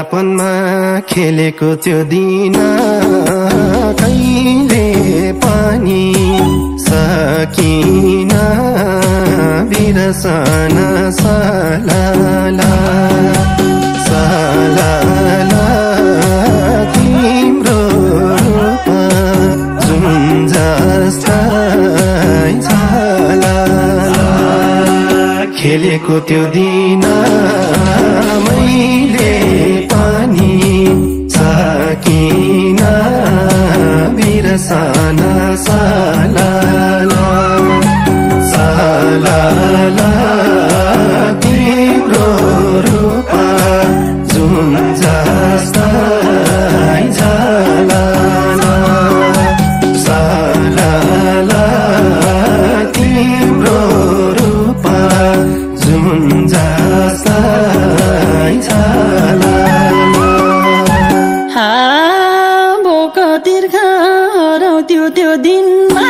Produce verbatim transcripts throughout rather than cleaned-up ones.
बालापनमा खेलेको त्यो दिन कहिले पनि सकिन बिरसन सलाला सलाला तिम्रो रूप जुन जस्तै सलाला खेलेको त्यो दिन मैले पनि सकिन बिरसन सलाला सलाला तिम्रो रूप जुन जस्तै सलाला सलाला तिम्रो रूप जुन जस्तै सलाला त्यो त्यो दिनमा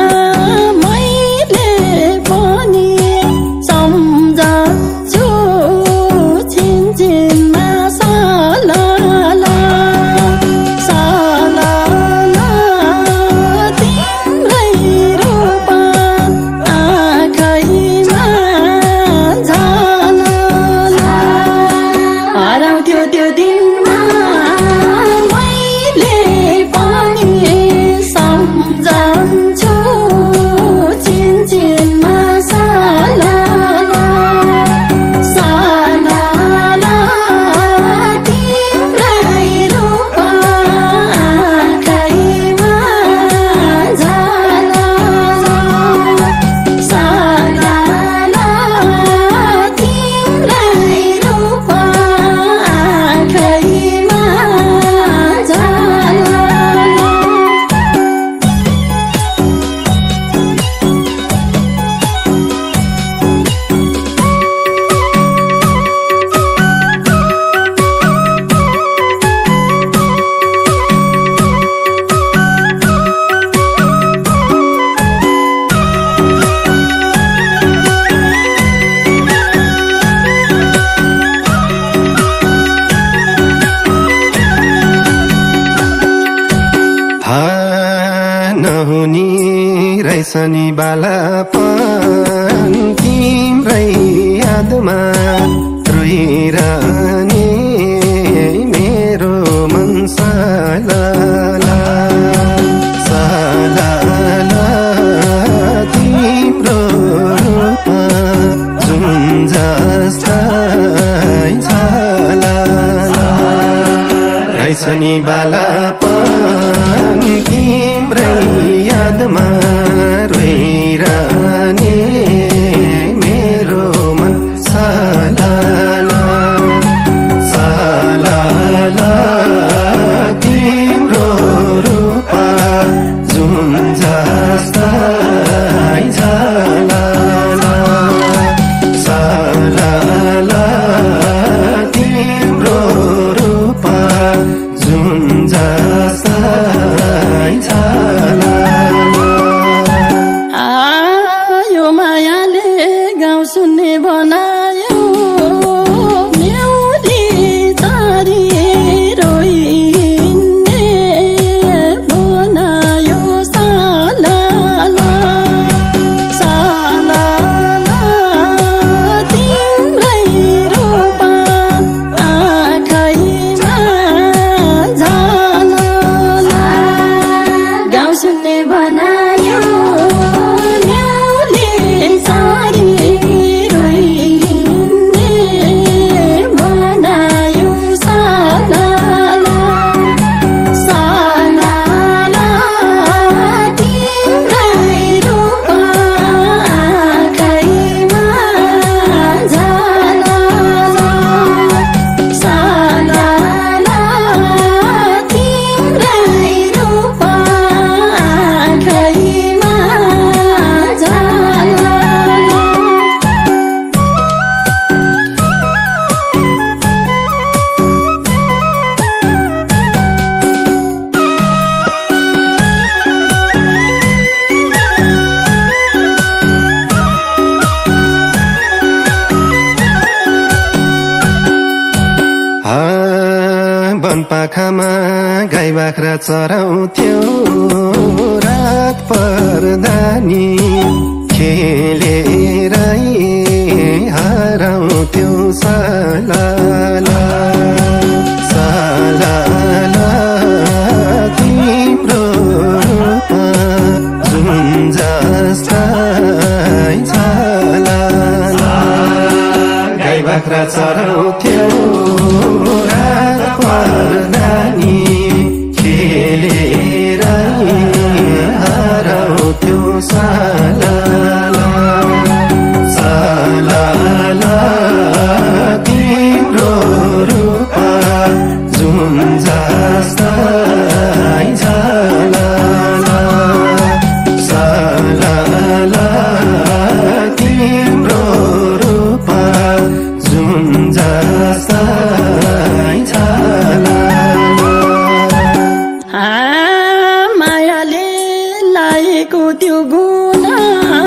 मैले पनि सम्झन्छु छिनछिनमा सलाला सलाला तिम्रै रूप आँखैमा झलला हराउँथ्यो त्यो दिनमा नहुनी रहेछनी बालापन तिम्रै यादमा रोइरहने मेरो मन सलाला सलाला तिम्रो रूप जुन जस्तै सलाला रहेछनी बालापन तिम्रै यादमा रोइरहने मेरो मन सलाला सलाला तिम्रो रूप जुन जस्तै सलाला सलाला तिम्रो रूप जुन जस्तै सलाला आयो मायाले गाउँ सुन्ने बनायो न्याउरी तारी रोइने बनायो सलाला सलाला तिम्रै रूप आँखैमा झलला पाखामा गाई बाख्रा चराउँथ्यौ रात पर्दा नि खेलेरै हराउँथ्यौ सालाला सालाला तिम्रो रूप जुन जस्तै छलाला गाई बाख्रा चराउँथ्यौ रात पर्दा नि खेलेरै हराउँथ्यौ सालाला सालाला तिम्रो रूप जुन जस्तै छलाला सालाला तिम्रो रूप जुन जस्तै छलाला मायाले लाएको त्यो गुना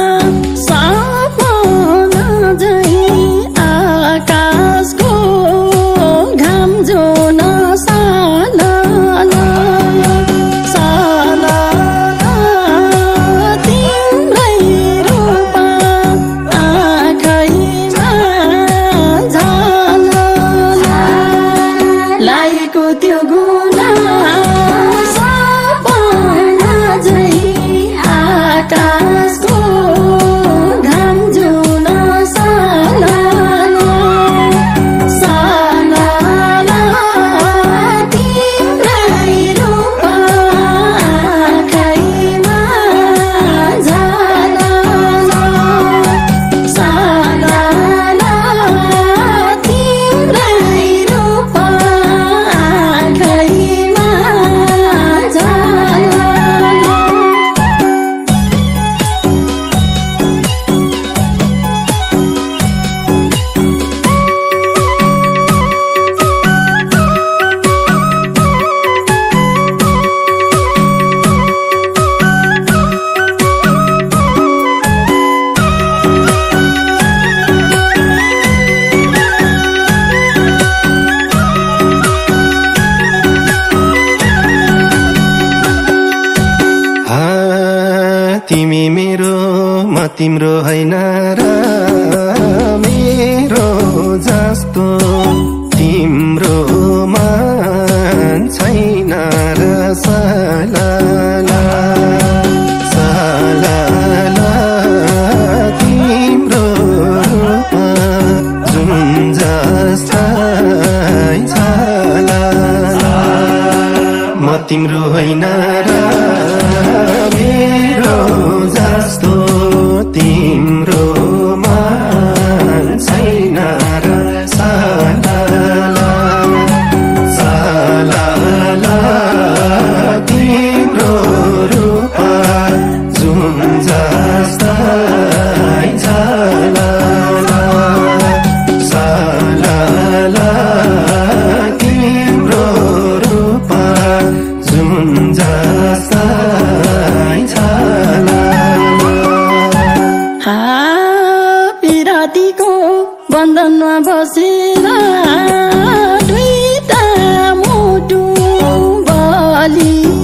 सपना झै आकाशको घाम जो नसालाला सालाला तिम्रै रूप आँखैमा झलाला लाएको त्यो गुना सपना झै आकाशको घाम जो नसालाला सालाला तिम्रै रूप आँखैमा झलाला सालाला तिम्रै रूप आँखैमा झलाला तिमी मेरो म तिम्रो होइन र मेरो जस्तो तिम्रो मन छैन र सालाला सालाला तिम्रो रूप जुन जस्तै छलाला म तिम्रो होइन र मेरो जस्तो तिम्रो मन छैन र सालाला सालाला तिम्रो रूप जुन जस्तै छलाला सालाला तिम्रो रूप जुन जस्तै छलाला पिरातीको बन्धनमा बसेर दुईटा मुटु बलि